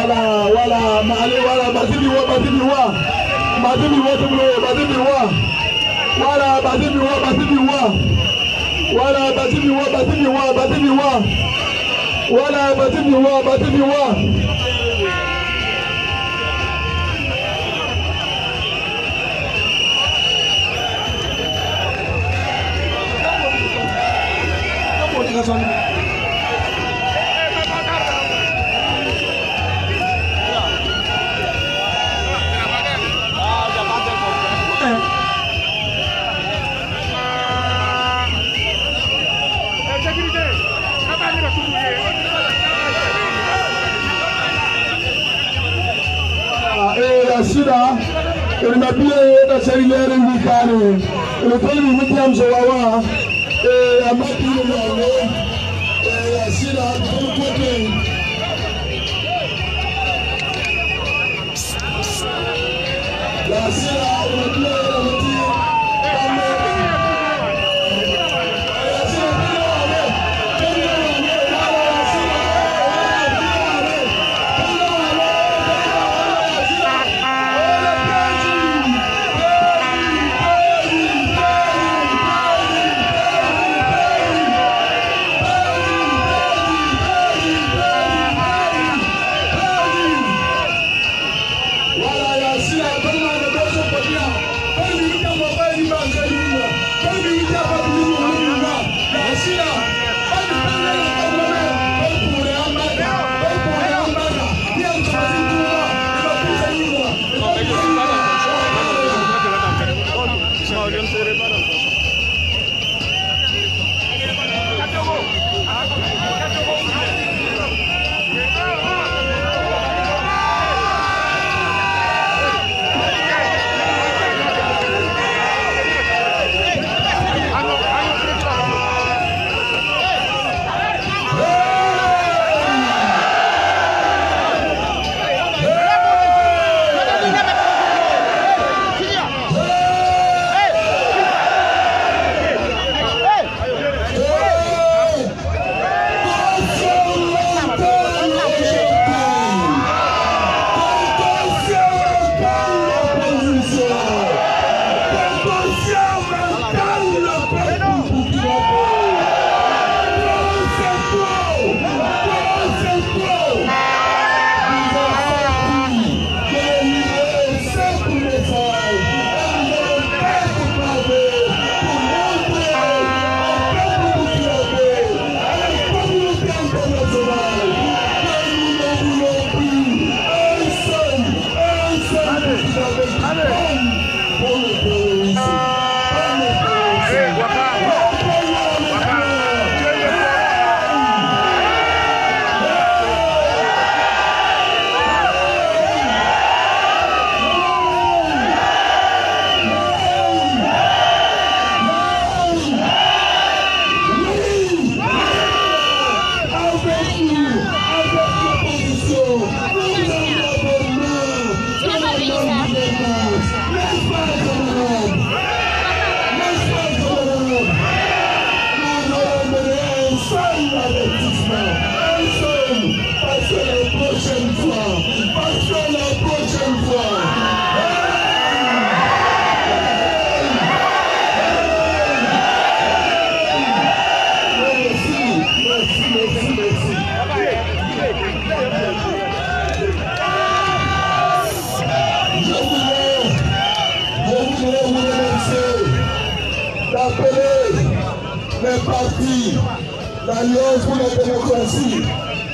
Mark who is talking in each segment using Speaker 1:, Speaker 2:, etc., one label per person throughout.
Speaker 1: Les partis, l'Alliance pour la démocratie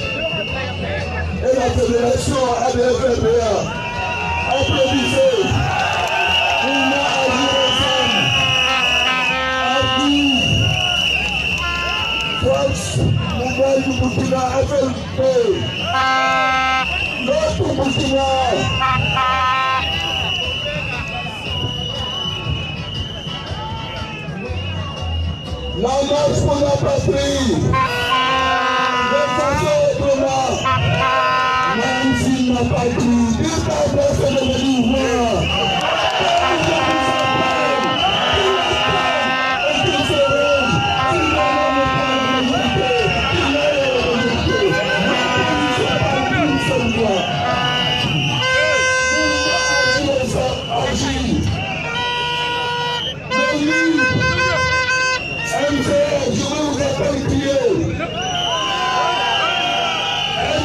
Speaker 1: et la Fédération ADF-FPA. Applaudissez. On a agi ensemble. Agi. Force nouvelle du Burkina FLP. Notre Burkina. La marche pour la patrie, de façon autonome, même s'il n'a pas dit, il t'adresse de l'univers.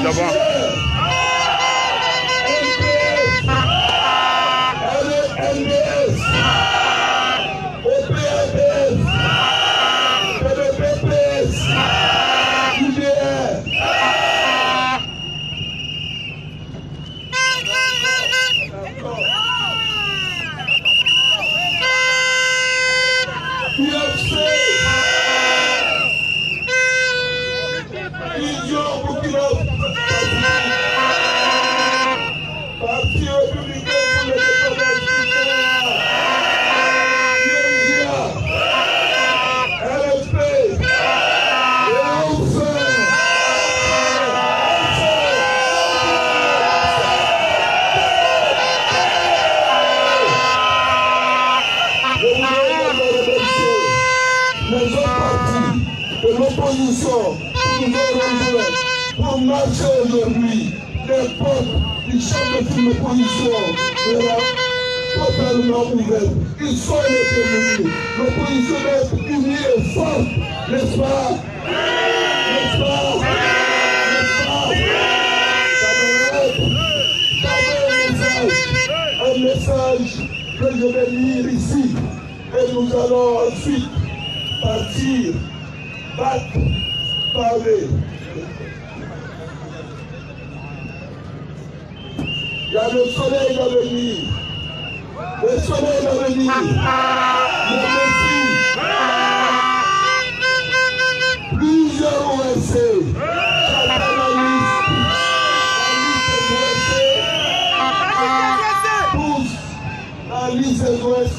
Speaker 2: d'avant.
Speaker 1: NDS, OPRDS, PDPPS, UDR. UFC, Vision Burkina Parti républicain pour l'indépendance du Bénin, INGIA, LFP, et enfin, les autres partis de l'opposition qui nous ont rejoints pour marcher aujourd'hui. Les portes du chef de file d'opposition seront totalement ouvertes. Ils sont déterminés. L'opposition doit être unie et forte, n'est-ce pas? N'est-ce pas? N'est-ce pas? Un message que je vais lire ici. Et nous allons ensuite partir, battre, parler. Il y a le soleil à venir. Le soleil à venir. Le Messie. Plusieurs OSC. Chacun la liste. La liste des OSC.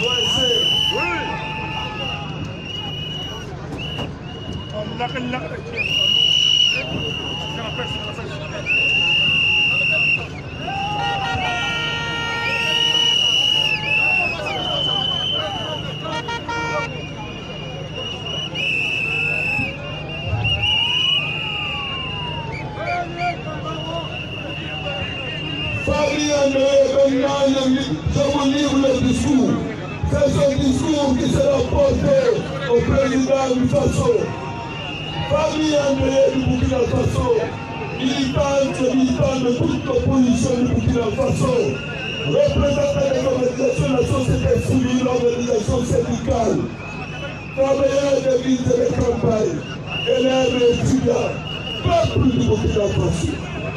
Speaker 1: Fabien André, je vous livre le discours. C'est ce discours qui sera porté au président du Faso. Fabien André du Burkina Faso, militant de toute l'opposition du Burkina Faso, représentant des organisations de la société civile, l'organisation syndicale, travailleurs des villes et des campagnes, élèves et étudiants, peuple du Burkina Faso.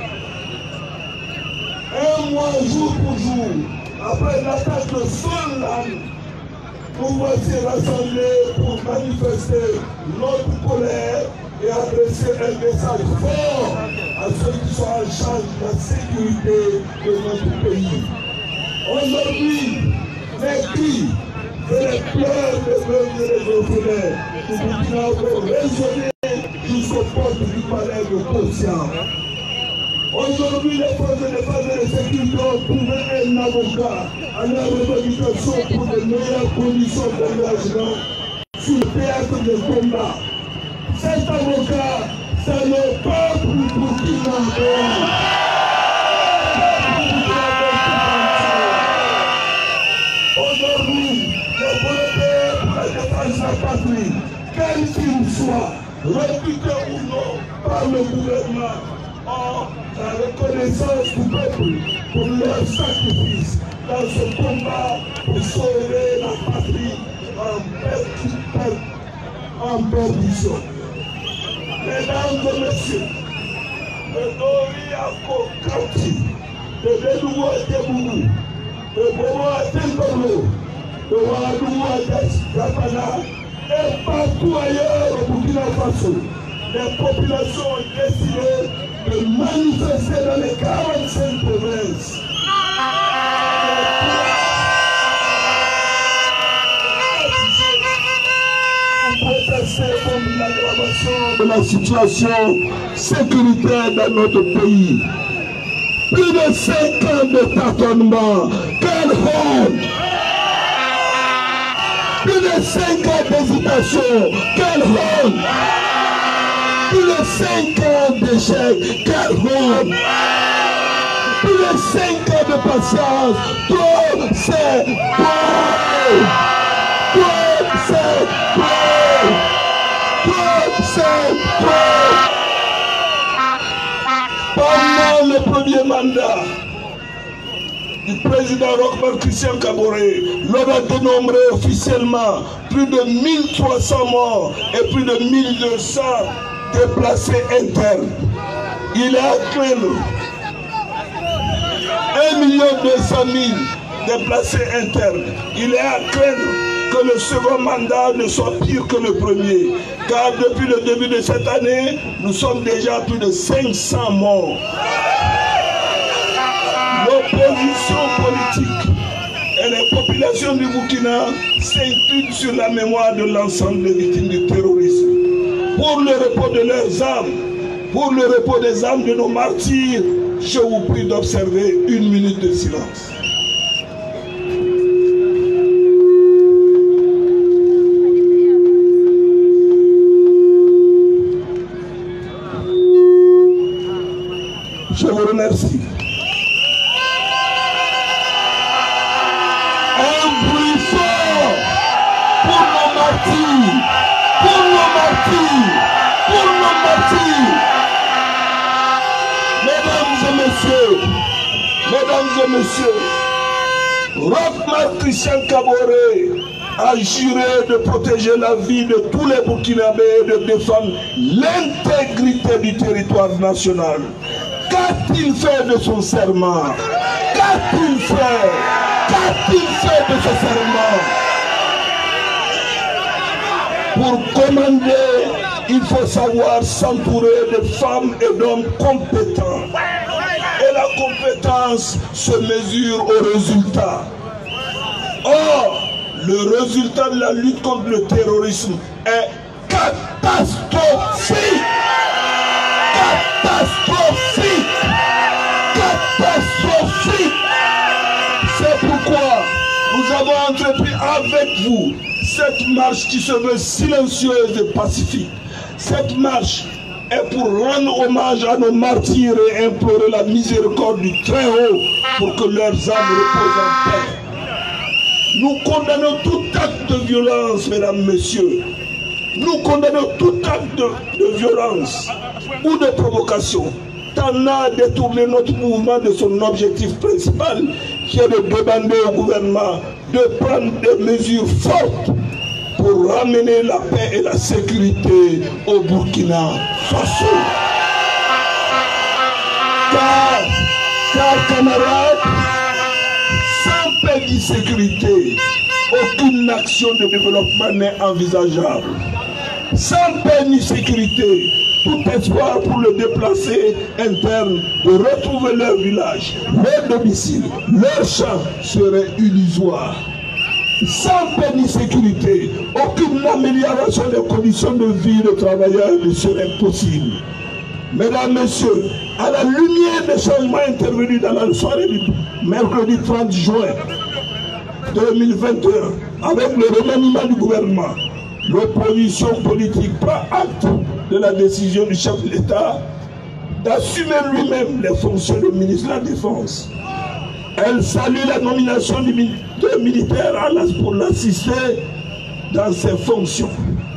Speaker 1: Un mois jour pour jour, après l'attaque de Solane, nous voici rassemblés pour manifester notre colère et adresser un message fort à ceux qui sont en charge de la sécurité de notre pays. Aujourd'hui, les cris et les pleurs des veuves et des orphelins du Burkina vont résonner jusqu'aux portes du palais de conscience. Aujourd'hui, les forces de défense et de sécurité ont trouvé un avocat à la revendication pour de meilleures conditions d'engagement sur le théâtre de combat. Cet avocat, c'est le peuple burkinabé. Aujourd'hui, les volontaires pour la défense de la patrie, quel qu'il soit, réputé ou non par le gouvernement, la reconnaissance du peuple pour leur sacrifice dans ce combat pour sauver la patrie en perdition. Mesdames et messieurs, de Dori à Kokati, de Bédougou à Tébougou, de Bobo à Tendolo, de Ouadou à Japana et partout ailleurs au Burkina Faso, les populations ont décidé de manifester dans les 45 provinces. Pour protester contre l'aggravation de la situation sécuritaire dans notre pays. Plus de 5 ans de tâtonnement. Quelle honte! Plus de 5 ans d'hésitation. Quelle honte! Plus de 5 ans d'échec, quelle honte! Plus de 5 ans de patience, tout c'est beau! Tout c'est beau! Tout c'est beau! Pendant le premier mandat du président Roch-Marc Christian Kaboré, l'on a dénombré officiellement plus de 1300 morts et plus de 1200 déplacés internes. Il est à craindre 1 200 000 déplacés internes. Il est à craindre que le second mandat ne soit pire que le premier. Car depuis le début de cette année, nous sommes déjà à plus de 500 morts. L'opposition politique et les populations du Burkina s'inclinent sur la mémoire de l'ensemble des victimes du terrorisme. Pour le repos de leurs âmes, pour le repos des âmes de nos martyrs, je vous prie d'observer 1 minute de silence. Je vous remercie. Un bruit fort pour nos martyrs, pour nos martyrs, pour nos martyrs. Mesdames et messieurs, Roch-Marc Christian Kaboré a juré de protéger la vie de tous les Burkinabés et de défendre l'intégrité du territoire national. Qu'a-t-il fait de son serment? Qu'a-t-il fait? Qu'a-t-il fait de ce serment? Pour commander, il faut savoir s'entourer de femmes et d'hommes compétents. Et la compétence se mesure au résultat. Or, le résultat de la lutte contre le terrorisme est catastrophique. Catastrophique. Catastrophique. C'est pourquoi nous avons entrepris avec vous cette marche qui se veut silencieuse et pacifique. Cette marche est pour rendre hommage à nos martyrs et implorer la miséricorde du Très-Haut pour que leurs âmes reposent en paix. Nous condamnons tout acte de violence, mesdames, messieurs. Nous condamnons tout acte de violence ou de provocation tendant à détourner notre mouvement de son objectif principal, qui est de demander au gouvernement de prendre des mesures fortes pour ramener la paix et la sécurité au Burkina Faso. Car camarades, sans paix ni sécurité, aucune action de développement n'est envisageable. Sans paix ni sécurité, tout espoir pour le déplacé interne de retrouver leur village, leur domicile, leur champ serait illusoire. Sans paix ni sécurité, aucune amélioration des conditions de vie des travailleurs ne serait possible. Mesdames, Messieurs, à la lumière des changements intervenus dans la soirée du mercredi 30 juin 2021, avec le remaniement du gouvernement, l'opposition politique prend acte de la décision du chef de l'État d'assumer lui-même les fonctions de ministre de la Défense. Elle salue la nomination du militaire pour l'assister dans ses fonctions.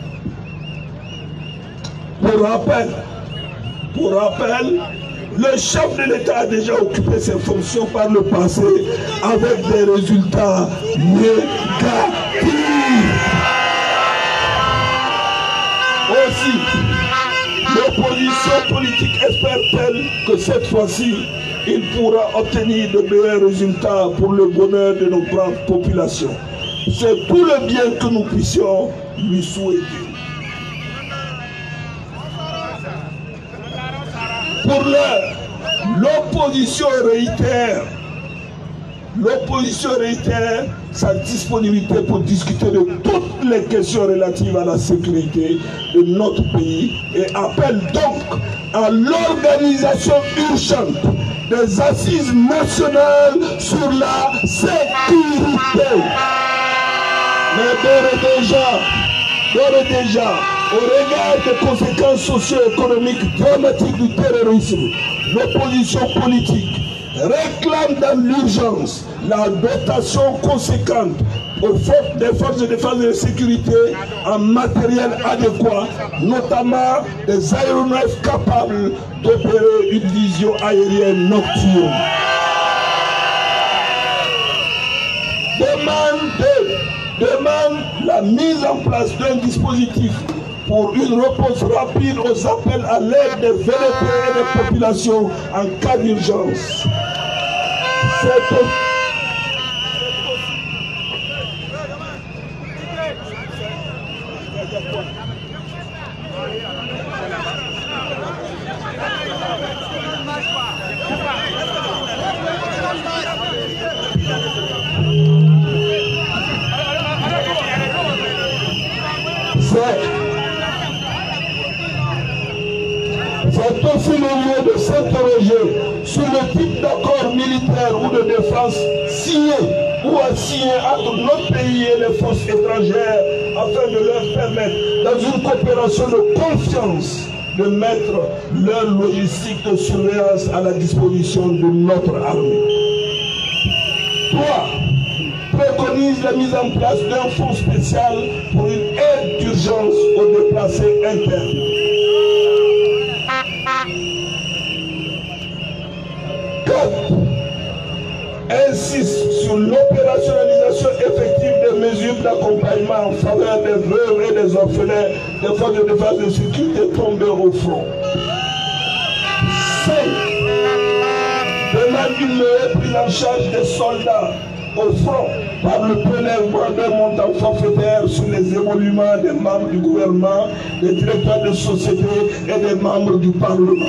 Speaker 1: Pour rappel, le chef de l'État a déjà occupé ses fonctions par le passé avec des résultats négatifs. Aussi, l'opposition politique espère-t-elle que cette fois-ci, il pourra obtenir de meilleurs résultats pour le bonheur de nos grandes populations. C'est tout le bien que nous puissions lui souhaiter. Pour l'heure, l'opposition réitère sa disponibilité pour discuter de toutes les questions relatives à la sécurité de notre pays et appelle donc à l'organisation urgente des assises nationales sur la sécurité. Mais d'ores et déjà, au regard des conséquences socio-économiques dramatiques du terrorisme, l'opposition politique réclame dans l'urgence la dotation conséquente des forces de défense et de sécurité en matériel adéquat, notamment des aéronefs capables d'opérer une vision aérienne nocturne. Demande la mise en place d'un dispositif pour une réponse rapide aux appels à l'aide des VDP et des populations en cas d'urgence. C'est aussi le lieu de s'interroger sur le type d'accord militaire ou de défense signé ou assigné entre notre pays et les forces étrangères afin de leur permettre, dans une coopération de confiance, de mettre leur logistique de surveillance à la disposition de notre armée. 3. Préconise la mise en place d'un fonds spécial pour une aide d'urgence aux déplacés internes. 4. Insiste sur l'opérationnalisation effective des mesures d'accompagnement en faveur des veuves et des orphelins des forces de défense et de sécurité tombés au front. 5. Demande une meilleure prise en charge des soldats au front par le prélèvement d'un montant forfaitaire sur les émoluments des membres du gouvernement, des directeurs de société et des membres du Parlement.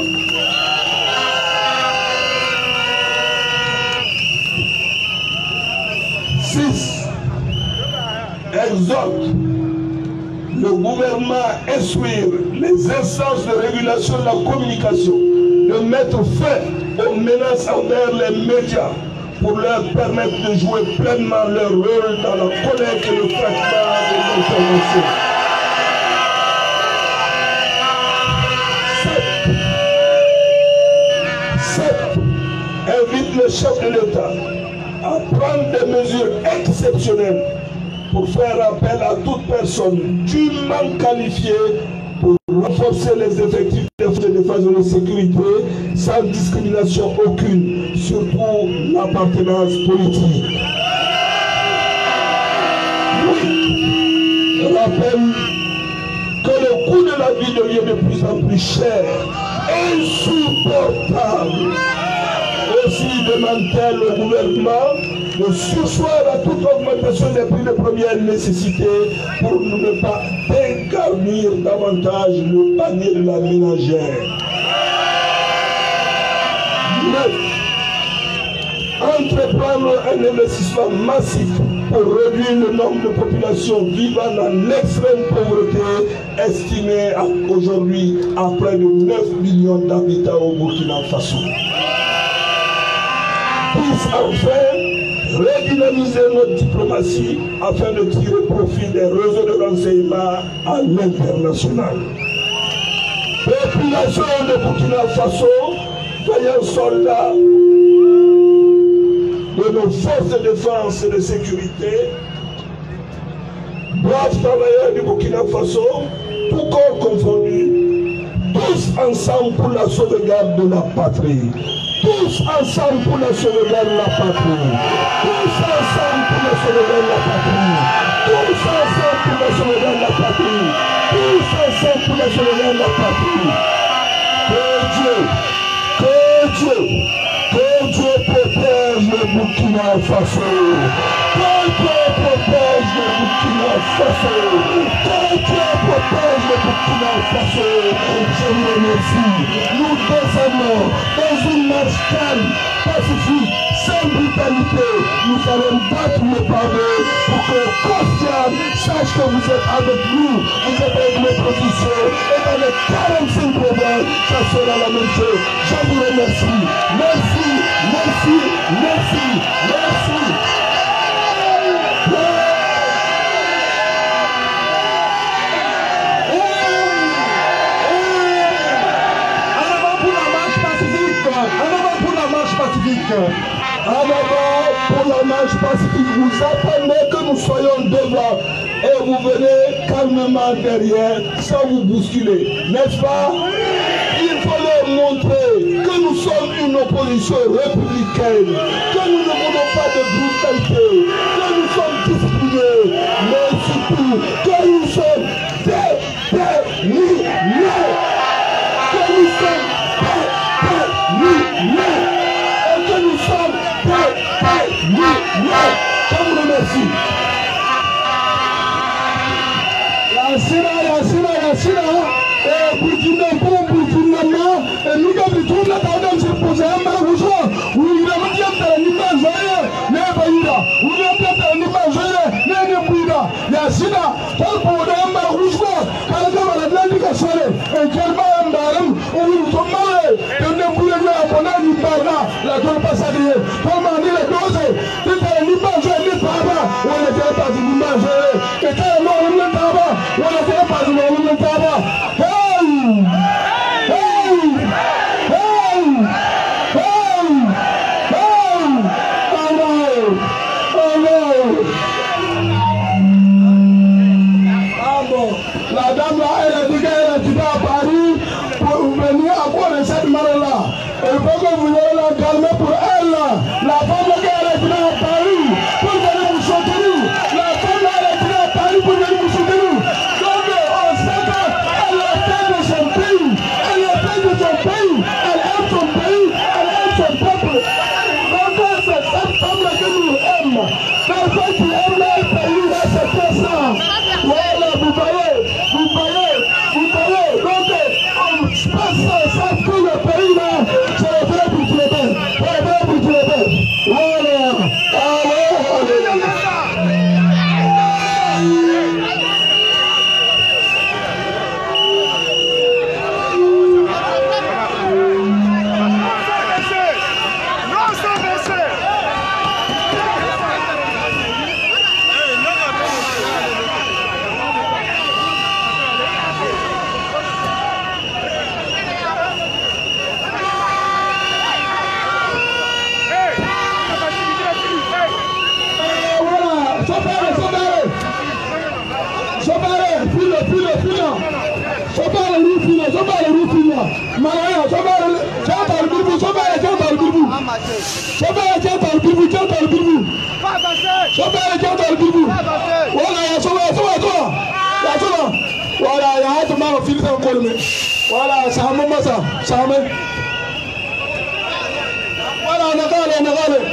Speaker 1: 6. Exhorte le gouvernement à instruire les instances de régulation de la communication de mettre fin aux menaces envers les médias pour leur permettre de jouer pleinement leur rôle dans la collecte et le traitement de l'information. 7. Invite le chef de l'État à prendre des mesures exceptionnelles pour faire appel à toute personne dûment qualifiée pour renforcer les effectifs des forces de défense et de sécurité sans discrimination aucune, surtout l'appartenance politique. Oui, je rappelle que le coût de la vie devient de plus en plus cher, insupportable. Aussi demande-t-elle au gouvernement de surseoir à toute augmentation des prix de première nécessité pour ne pas dégarnir davantage le panier de la ménagère. 9. Entreprendre un investissement massif pour réduire le nombre de populations vivant dans l'extrême pauvreté, estimée aujourd'hui à près de 9 millions d'habitants au Burkina Faso. 10. Enfin, redynamiser notre diplomatie afin de tirer profit des réseaux de renseignement à l'international. Population de Burkina Faso, vaillants soldats de nos forces de défense et de sécurité, braves travailleurs du Burkina Faso, tout corps confondu, tous ensemble pour la sauvegarde de la patrie. Tous ensemble pour la sauvegarde de la patrie. Tous ensemble pour la sauvegarde de la patrie. Tous ensemble pour la sauvegarde de la patrie. Tous ensemble pour la sauvegarde de la patrie. Que Dieu protège le Burkina Faso. Que Dieu protège le Burkina Faso. Que Dieu protège le Burkina Faso. Je vous remercie. Nous descendons dans une marche calme, pacifique, sans brutalité. Nous allons battre le pavé pour que Costian sache que vous êtes avec nous, vous êtes avec l'opposition. Et dans les 45 provinces, ça sera la même chose. Je vous remercie. Merci, merci, merci, merci. En avant pour la marche pacifique.
Speaker 2: République.
Speaker 1: En avant pour la marche pacifique, vous attendez que nous soyons devant et vous venez calmement derrière sans vous bousculer, n'est-ce pas? Il faut leur montrer que nous sommes une opposition républicaine, que nous ne voulons pas de brutalité, que nous sommes disciplinés, mais surtout que nous sommes déterminés, que nous sommes déterminés et que nous sommes déterminés. Je vous remercie. La Sina, Burkina, pour Burkina, et nous avons dit tout le temps de se poser un marouchon, où il a dit que l'image n'est pas là, où il a dit que l'image n'est pas là. La Sina, pour un marouchon, quand on a l'Atlantique à soleil, et quel mal un baram, où nous sommes malades, et on ne pouvait pas abonner une barre là, la toile passagère, comme on dit la dose, c'est un image n'est pas là, on n'était pas une image, et quand on n'est pas là, on n'était pas une image. La dame là, elle a dit qu'elle a quitté à Paris pour venir à quoi de cette marée-là. Il faut que vous ayez la calmer pour elle. La femme là, elle a quitté à Paris pour venir vous soutenir. La femme là, elle a quitté à Paris pour venir vous soutenir. Donc, on sait qu'elle est tête de son pays. Elle est tête de son pays. Elle aime son pays. Elle aime son peuple. Donc, c'est cette femme-là que nous aimons. Personne qui aime le pays, là, c'est ça. Voilà, vous voyez. Donc, on passe ça tout le pays là, c'est le vrai Burkinabé. Voilà. Voilà, il y a un peu de fil dans le voilà, ça m'a ça m'a. Voilà, on a